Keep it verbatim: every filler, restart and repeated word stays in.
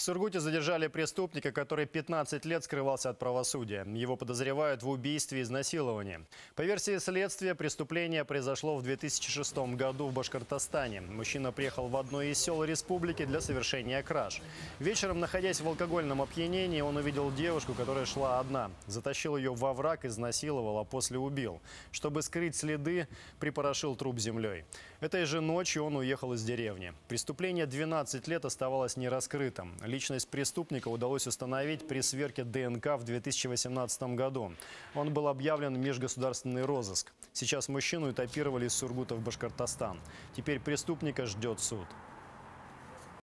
Сургуте задержали преступника, который пятнадцать лет скрывался от правосудия. Его подозревают в убийстве и изнасиловании. По версии следствия, преступление произошло в две тысячи шестом году в Башкортостане. Мужчина приехал в одно из сел республики для совершения краж. Вечером, находясь в алкогольном опьянении, он увидел девушку, которая шла одна. Затащил ее во враг, изнасиловал, а после убил. Чтобы скрыть следы, припорошил труп землей. Этой же ночью он уехал из деревни. Преступление двенадцать лет оставалось нераскрытым. Личность преступника удалось установить при сверке ДНК в две тысячи восемнадцатом году. Он был объявлен в межгосударственный розыск. Сейчас мужчину этапировали из Сургута в Башкортостан. Теперь преступника ждет суд.